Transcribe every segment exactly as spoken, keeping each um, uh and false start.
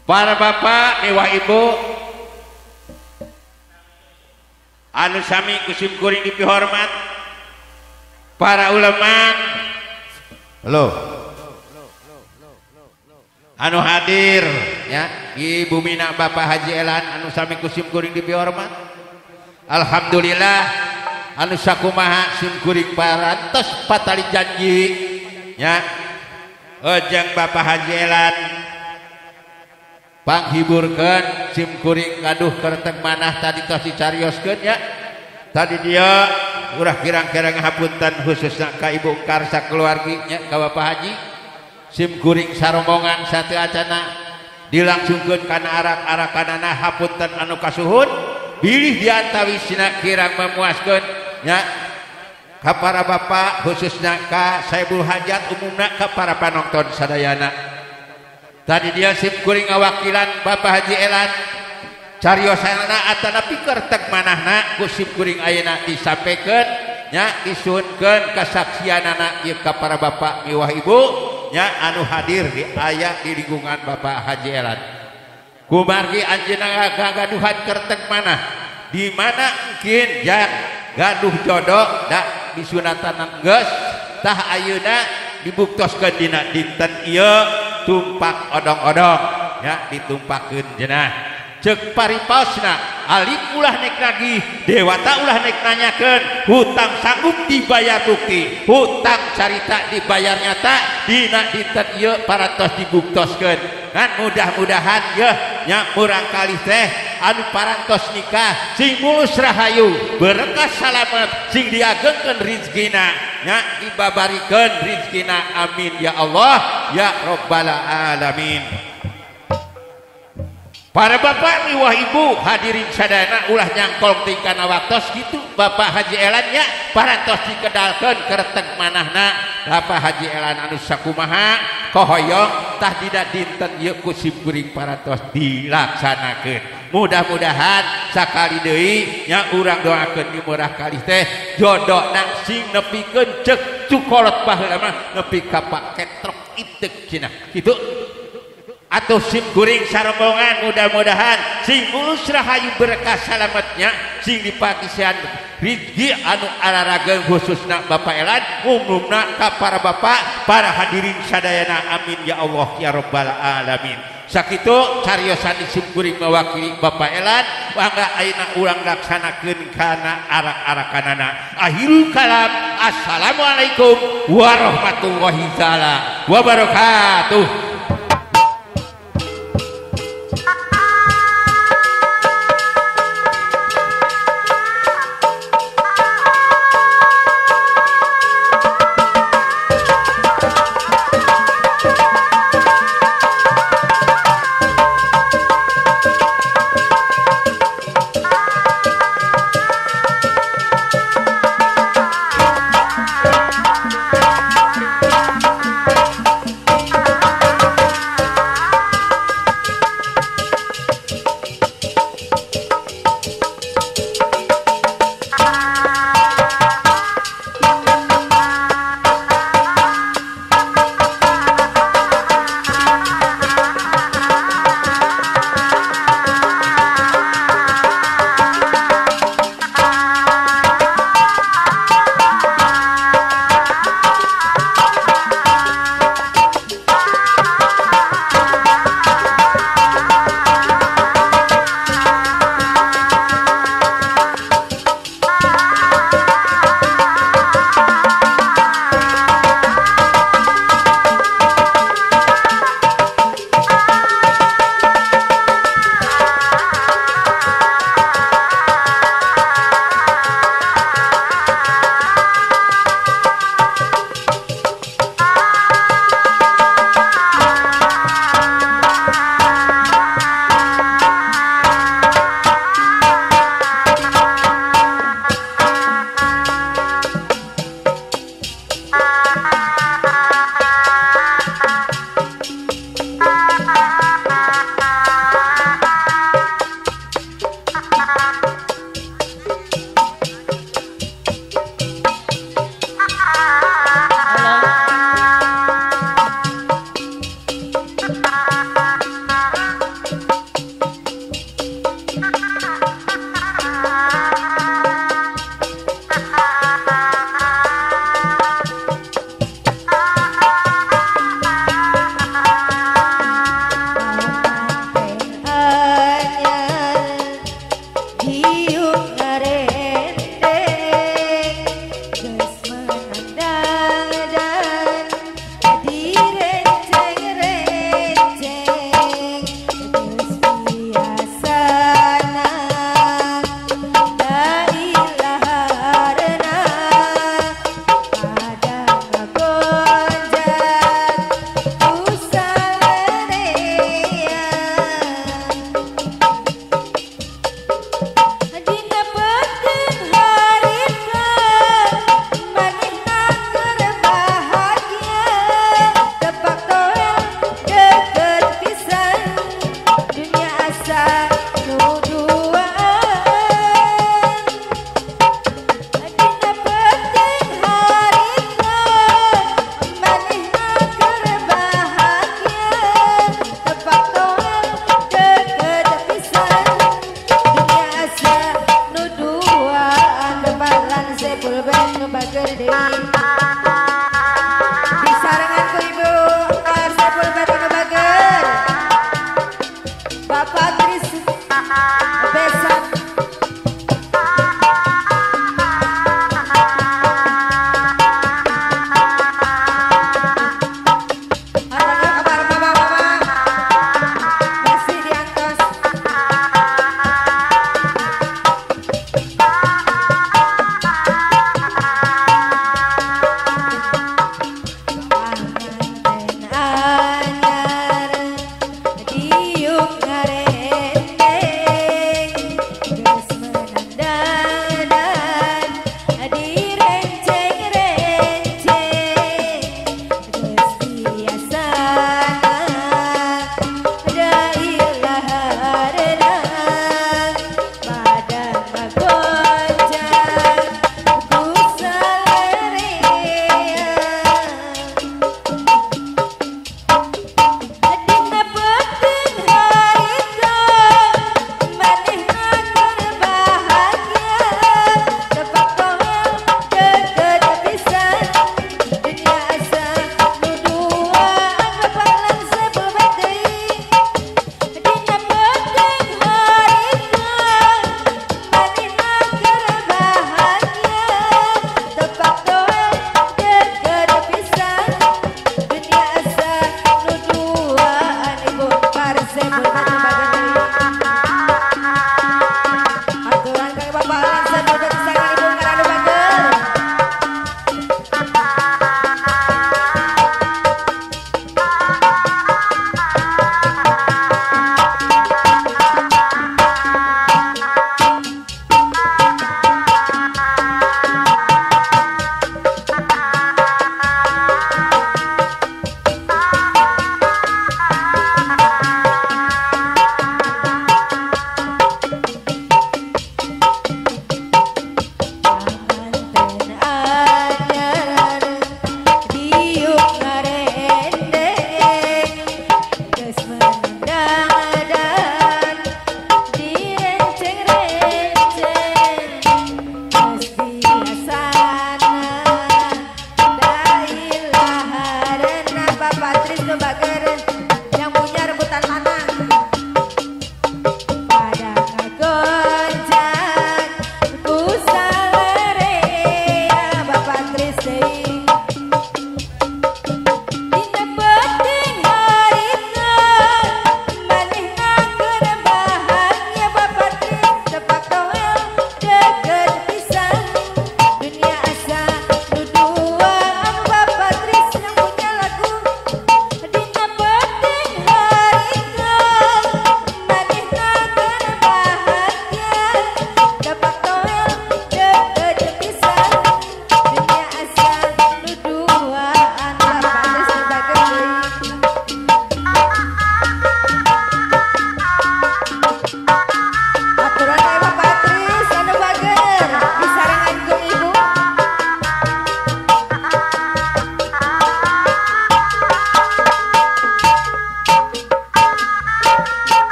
para bapak mewah ibu anu sami kusim kuring dipihormat, para ulama halo anu hadir ya di bumina Bapak Haji Elan anu sami kusim kuring dipihormat, alhamdulillah anu sakumaha sim kuring parantos patali janji ya ojeng Bapak Haji Elan panghiburkeun sim kuring gaduh kerteng manah tadi tos dicarioskeun ya. Tadi dia urah kirang-kirang ngahapunten khususna ka ibu karsa keluarginya ka Bapak Haji sim kuring sarombongan sateu acana dilangsungkeun kana arak-arakanana hapunten anu kasuhun bilih diantawisna kirang memuaskeun nya ka para bapak khususna ka Saibul Hajat umumna ka para panonton sadayana. Tadi dia sim kuring ngawakilan Bapak Haji Elan cariosana atana pikeun teg manahna ku sim kuring ayeuna disampaikeun nya disuhunkeun kasaksianana ieu ka para bapak miwah ibu nya anu hadir di aya di lingkungan Bapak Haji Elan. Kumargi anjeunna gagaduhan keur teg manah di mana mungkin yang gaduh jodoh da disunatan geus tah ayeuna dibuktoskeun dina dinten ieu tumpak odong-odong ya ditumpakeun jenah cek paripasna alik ulah nek lagi dewata ulah nek nanyakeun hutang sanggup dibayar bukti hutang carita dibayar nyata dina dinten ieu parantos dibuktoskeun kan mudah-mudahan yeuh nya urang kalih teh anu parantos nikah sing mulus rahayu berkah salamet sing diagengkeun rezekina nya dibabarikeun rezekina amin ya Allah ya rabbal alamin. Para bapak miwah ibu hadirin sadayana ulah nyangkol ti kana waktos kitu Bapak Haji Elan nya parantos dikedalkeun kereteg manahna Bapak Haji Elan anu sakumaha kohoyong tah dina dinten ieu ku sim kuring parantos dilaksanakeun. Mudah-mudahan sakali deui nya urang doakeun di murah kalih teh jodohna sing nepikeun ceuk cukolot baheula mah nepi ka Pak Ketrok itek cenah kitu. Atau sim kuring sarombongan mudah-mudahan sing mulus rahayu berkah salametnya sing dipagisian rizki anu ararageun khususna Bapak Elan umumna ka para bapak para hadirin sadayana amin ya Allah ya rabbal alamin. Sakitu cariosan sim kuring mewakili Bapak Elan mangga ayeuna urang laksanakeun kana arak-arakanana. Akhirul kalam assalamualaikum warahmatullahi taala wabarakatuh.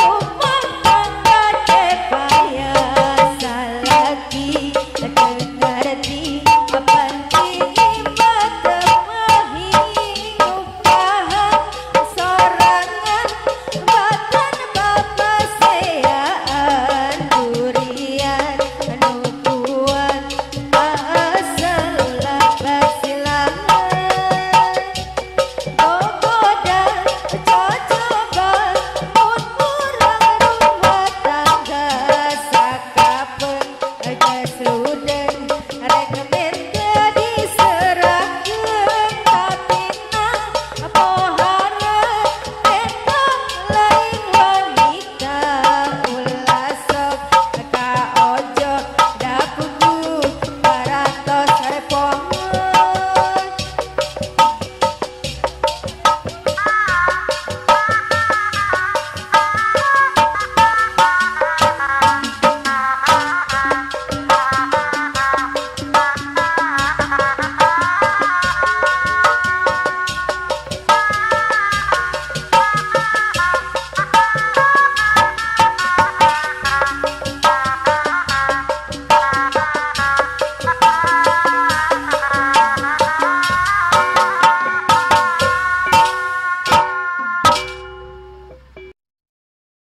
rupa